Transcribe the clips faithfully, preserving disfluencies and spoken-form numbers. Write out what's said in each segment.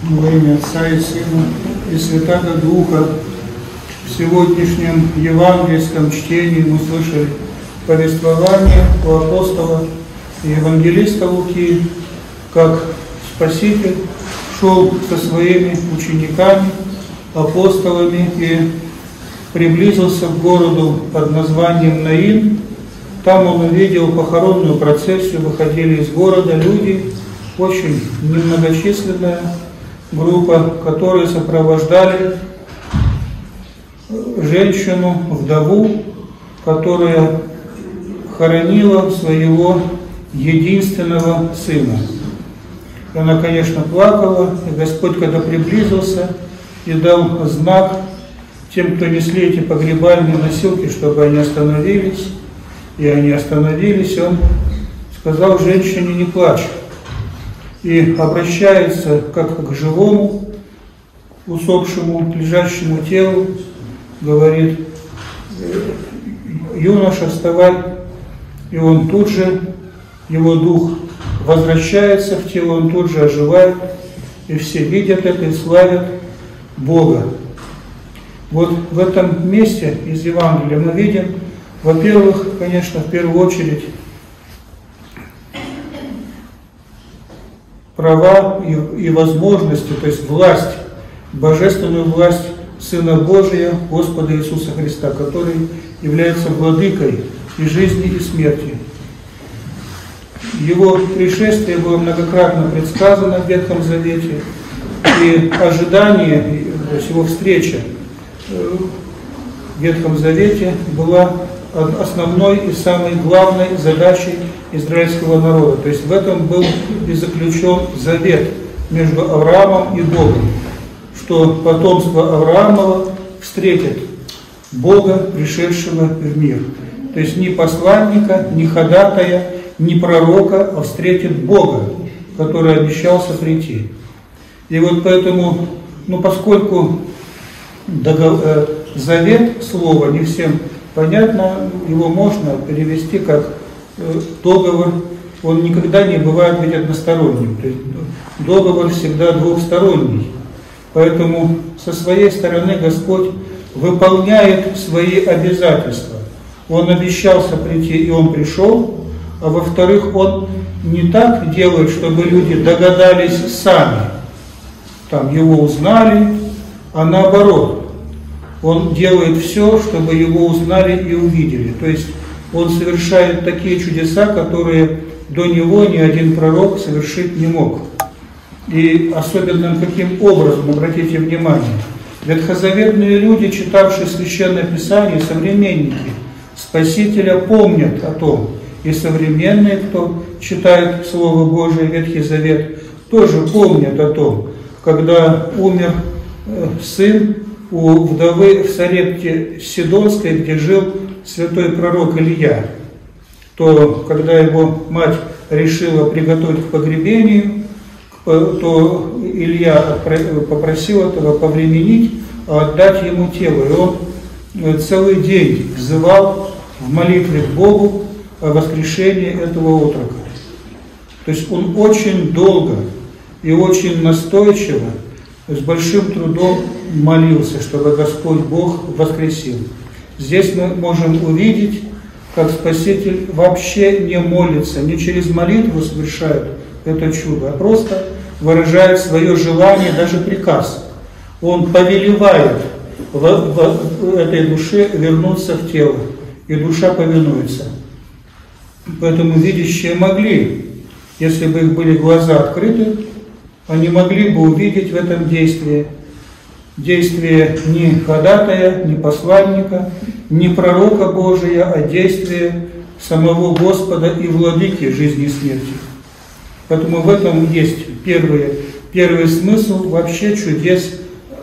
Во имя Отца и Сына и Святаго Духа. В сегодняшнем евангельском чтении мы слышали повествование у апостола и евангелиста Луки, как Спаситель шел со своими учениками, апостолами и приблизился к городу под названием Наин. Там он увидел похоронную процессию, выходили из города люди, очень немногочисленная группа, которые сопровождали женщину, вдову, которая хоронила своего единственного сына. И она, конечно, плакала, и Господь, когда приблизился и дал знак тем, кто несли эти погребальные носилки, чтобы они остановились, и они остановились, он сказал женщине: не плачь. И обращается как к живому, усопшему, лежащему телу, говорит: юноша, вставай. И он тут же, его дух возвращается в тело, он тут же оживает, и все видят это и славят Бога. Вот в этом месте из Евангелия мы видим, во-первых, конечно, в первую очередь, права и, и возможности, то есть власть, божественную власть Сына Божия, Господа Иисуса Христа, который является владыкой и жизни, и смерти. Его пришествие было многократно предсказано в Ветхом Завете, и ожидание, то есть его встреча в Ветхом Завете была основной и самой главной задачей израильского народа. То есть в этом был и заключен завет между Авраамом и Богом, что потомство Авраамова встретит Бога, пришедшего в мир. То есть ни посланника, ни ходатая, ни пророка, а встретит Бога, который обещался прийти. И вот поэтому, ну поскольку договор, завет, слово не всем понятно, его можно перевести как договор, он никогда не бывает ведь односторонним. То есть договор всегда двухсторонний. Поэтому со своей стороны Господь выполняет свои обязательства. Он обещался прийти, и Он пришел, а во-вторых, Он не так делает, чтобы люди догадались сами, там Его узнали, а наоборот. Он делает все, чтобы Его узнали и увидели. То есть Он совершает такие чудеса, которые до Него ни один пророк совершить не мог. И особенно каким образом, обратите внимание, ветхозаветные люди, читавшие Священное Писание, современники Спасителя, помнят о том, и современные, кто читает Слово Божие, Ветхий Завет, тоже помнят о том, когда умер сын у вдовы в Сарепте Сидонской, где жил святой пророк Илья, то когда его мать решила приготовить к погребению, то Илья попросил этого повременить, отдать ему тело. И он целый день взывал в молитве к Богу о воскрешении этого отрока. То есть он очень долго и очень настойчиво, с большим трудом молился, чтобы Господь Бог воскресил. Здесь мы можем увидеть, как Спаситель вообще не молится, не через молитву совершает это чудо, а просто выражает свое желание, даже приказ. Он повелевает в, в этой душе вернуться в тело, и душа повинуется. Поэтому видящие могли, если бы их были глаза открыты, они могли бы увидеть в этом действии, действие не ходатая, не посланника, не пророка Божия, а действие самого Господа и владыки жизни и смерти. Поэтому в этом есть первый, первый смысл вообще чудес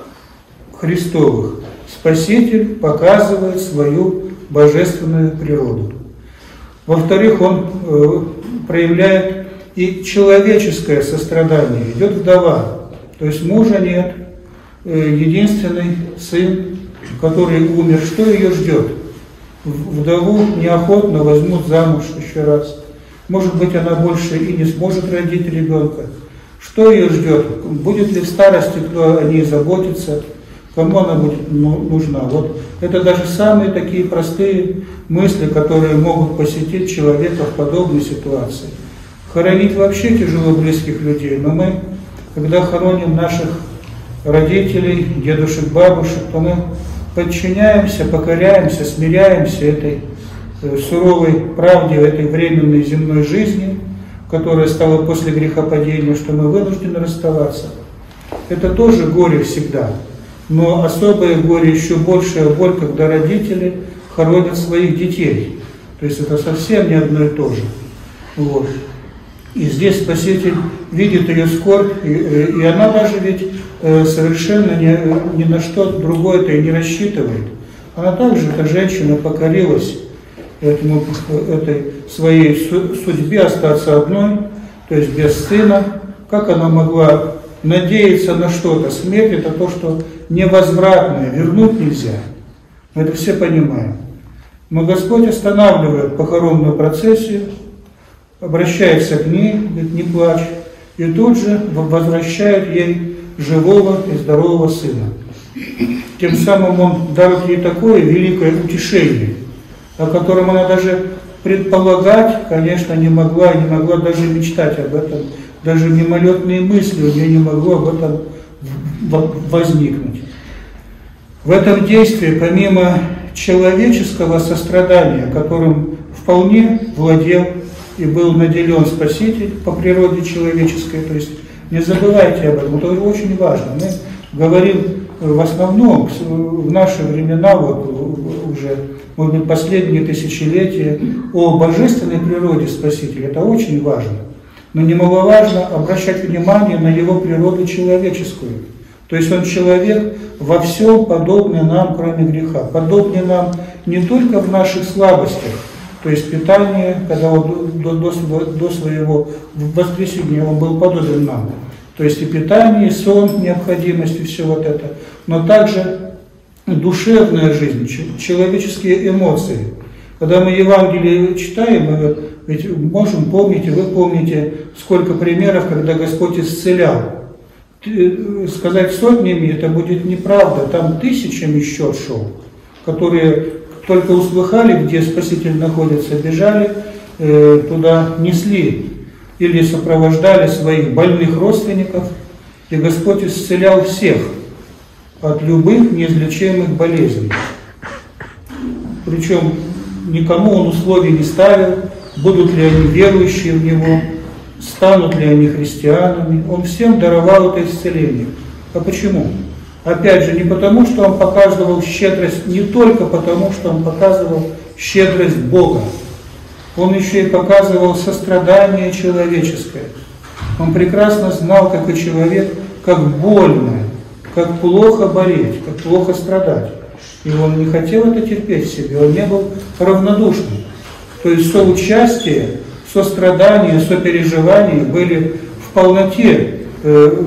Христовых. Спаситель показывает свою божественную природу. Во-вторых, он э, проявляет и человеческое сострадание. Идет вдова, то есть мужа нет, э, единственный сын, который умер. Что ее ждет? Вдову неохотно возьмут замуж еще раз. Может быть, она больше и не сможет родить ребенка. Что ее ждет? Будет ли в старости кто о ней заботиться? Кому она будет нужна? Вот это даже самые такие простые мысли, которые могут посетить человека в подобной ситуации. Хоронить вообще тяжело близких людей, но мы, когда хороним наших родителей, дедушек, бабушек, то мы подчиняемся, покоряемся, смиряемся этой суровой правде, этой временной земной жизни, которая стала после грехопадения, что мы вынуждены расставаться. Это тоже горе всегда. Но особое горе, еще большая боль, когда родители хоронят своих детей. То есть это совсем не одно и то же. Вот. И здесь Спаситель видит ее скорбь, и, и она даже ведь э, совершенно ни, ни на что другое-то и не рассчитывает. Она также, эта женщина, покорилась этому, этой своей судьбе остаться одной, то есть без сына. Как она могла надеяться на что-то? Смерть – это то, что невозвратное, вернуть нельзя. Мы это все понимаем. Но Господь останавливает похоронную процессию, обращается к ней, говорит, не плачь, и тут же возвращает ей живого и здорового сына. Тем самым Он дарит ей такое великое утешение, о котором она даже предполагать, конечно, не могла, не могла даже мечтать об этом, даже мимолетные мысли у нее не могло об этом возникнуть. В этом действии, помимо человеческого сострадания, которым вполне владел и был наделен Спаситель по природе человеческой, то есть не забывайте об этом, это очень важно. Мы говорим в основном в наши времена, вот уже, может быть, последние тысячелетия, о божественной природе Спасителя, это очень важно. Но немаловажно обращать внимание на его природу человеческую. То есть он человек во всем подобный нам, кроме греха. Подобный нам не только в наших слабостях, то есть питание, когда он до, до, до своего воскресения он был подобен нам. То есть и питание, и сон, необходимость, и все вот это. Но также душевная жизнь, человеческие эмоции. Когда мы Евангелие читаем, мы ведь можем помнить, и вы помните, сколько примеров, когда Господь исцелял. Сказать сотнями это будет неправда, там тысячами счет шел, которые только услыхали, где Спаситель находится, бежали, э, туда несли или сопровождали своих больных родственников, и Господь исцелял всех от любых неизлечимых болезней. Причем никому Он условий не ставил, будут ли они верующие в Него, станут ли они христианами. Он всем даровал это исцеление. А почему? Опять же, не потому, что Он показывал щедрость, не только потому, что Он показывал щедрость Бога. Он еще и показывал сострадание человеческое. Он прекрасно знал, как и человек, как больно, как плохо болеть, как плохо страдать. И Он не хотел это терпеть в себе, Он не был равнодушным. То есть соучастие, сострадание, сопереживание были в полноте э,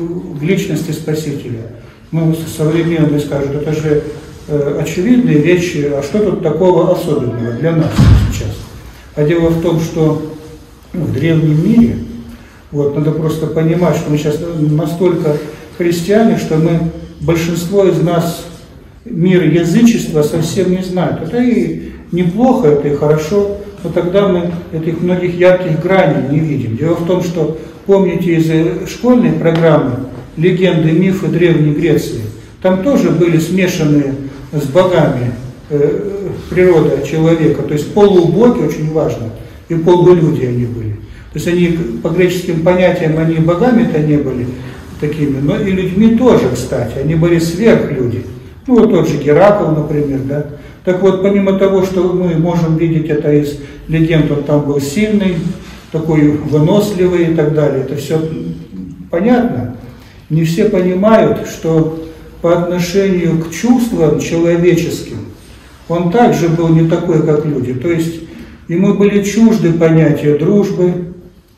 в личности Спасителя. Ну, современные скажут, это же э, очевидные вещи, а что тут такого особенного для нас сейчас? А дело в том, что ну, в древнем мире, вот, надо просто понимать, что мы сейчас настолько христиане, что мы, большинство из нас мир язычества совсем не знают. Это и неплохо, это и хорошо, но тогда мы этих многих ярких граней не видим. Дело в том, что, помните, из школьной программы «Легенды, мифы Древней Греции», там тоже были смешанные с богами э, природа человека, то есть полубоги, очень важно, и полулюди они были. То есть они, по греческим понятиям, они богами-то не были такими, но и людьми тоже, кстати, они были сверхлюди. Ну вот тот же Геракл, например, да. Так вот, помимо того, что мы можем видеть это из легенд, он там был сильный, такой выносливый и так далее, это все понятно. Не все понимают, что по отношению к чувствам человеческим он также был не такой, как люди. То есть ему были чужды понятия дружбы,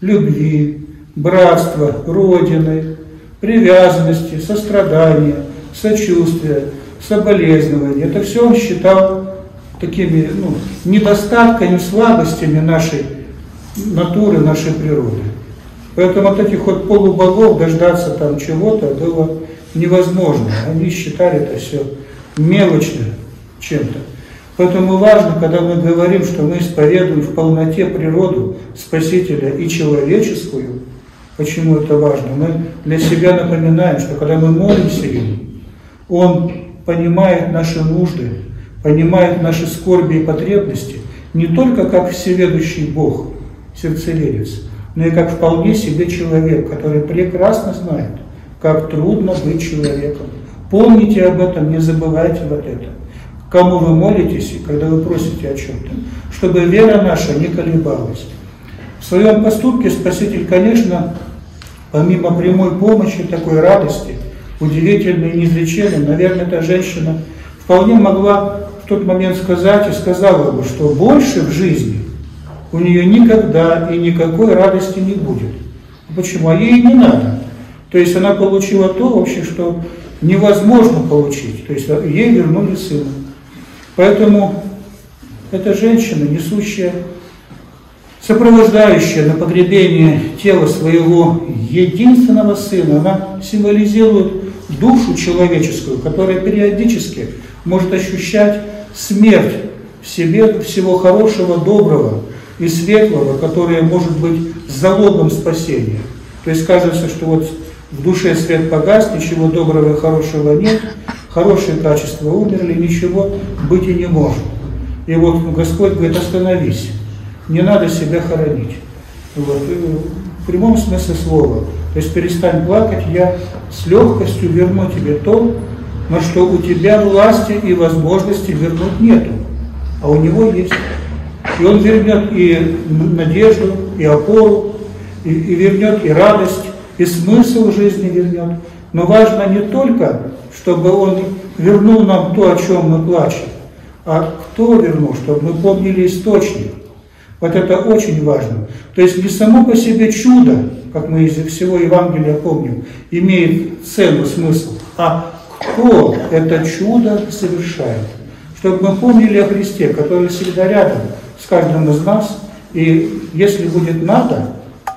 любви, братства, родины, привязанности, сострадания, сочувствия, соболезнования. Это все он считал такими ну, недостатками, слабостями нашей натуры, нашей природы. Поэтому от этих вот полубогов дождаться там чего-то было невозможно. Они считали это все мелочным чем-то. Поэтому важно, когда мы говорим, что мы исповедуем в полноте природу Спасителя и человеческую. Почему это важно? Мы для себя напоминаем, что когда мы молимся Ему, Он понимает наши нужды, понимает наши скорби и потребности не только как всеведущий Бог, сердцеведец, но и как вполне себе человек, который прекрасно знает, как трудно быть человеком. Помните об этом, не забывайте вот это. Кому вы молитесь, когда вы просите о чем-то, чтобы вера наша не колебалась. В своем поступке Спаситель, конечно, помимо прямой помощи, такой радости, удивительной и неизлеченной, наверное, эта женщина вполне могла в тот момент сказать и сказала бы, что больше в жизни у нее никогда и никакой радости не будет. Почему? А ей не надо. То есть она получила то, вообще, что невозможно получить. То есть ей вернули сына. Поэтому эта женщина, несущая, сопровождающая на погребение тела своего единственного сына, она символизирует душу человеческую, которая периодически может ощущать смерть в себе всего хорошего, доброго и светлого, которое может быть залогом спасения. То есть кажется, что вот в душе свет погас, ничего доброго и хорошего нет, хорошие качества умерли, ничего быть и не может. И вот Господь говорит: остановись, не надо себя хоронить. Вот. В прямом смысле слова. То есть перестань плакать, я с легкостью верну тебе то, на что у тебя власти и возможности вернуть нету, а у него есть. И он вернет и надежду, и опору, и, и вернет и радость, и смысл жизни вернет. Но важно не только, чтобы он вернул нам то, о чем мы плачем, а кто вернул, чтобы мы помнили источник. Вот это очень важно. То есть не само по себе чудо, как мы из всего Евангелия помним, имеет цену, смысл, а кто это чудо совершает. Чтобы мы помнили о Христе, который всегда рядом с каждым из нас, и если будет надо,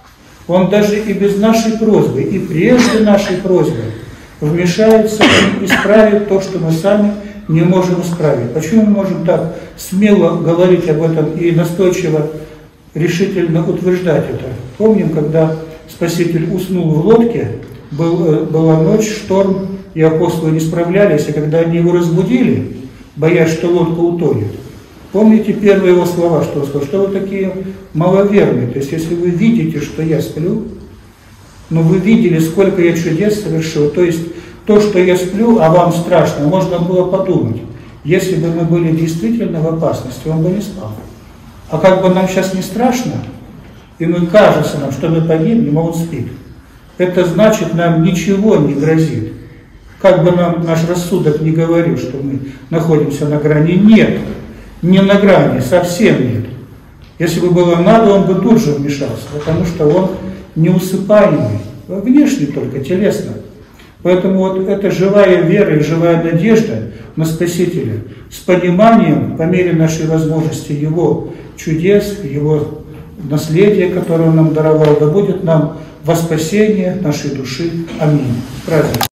Он даже и без нашей просьбы, и прежде нашей просьбы вмешается и исправит то, что мы сами не можем исправить. Почему мы можем так смело говорить об этом и настойчиво, решительно утверждать это? Помним, когда Спаситель уснул в лодке, был, была ночь, шторм, и апостолы не справлялись, и когда они его разбудили, боясь, что лодка утонет, помните первые его слова, что он сказал: что вы такие маловерные? То есть, если вы видите, что я сплю, но вы видели, сколько я чудес совершил, то есть то, что я сплю, а вам страшно, можно было подумать, если бы мы были действительно в опасности, он бы не спал. А как бы нам сейчас не страшно, и мы кажется нам, что мы погибнем, а он спит, это значит, нам ничего не грозит. Как бы нам наш рассудок не говорил, что мы находимся на грани, нет, не на грани, совсем нет. Если бы было надо, он бы тут же вмешался, потому что он неусыпаемый, внешне только, телесно. Поэтому вот эта живая вера и живая надежда на Спасителя с пониманием, по мере нашей возможности, Его чудес, Его наследия, которое Он нам даровал, да будет нам во спасение нашей души. Аминь. Праздник.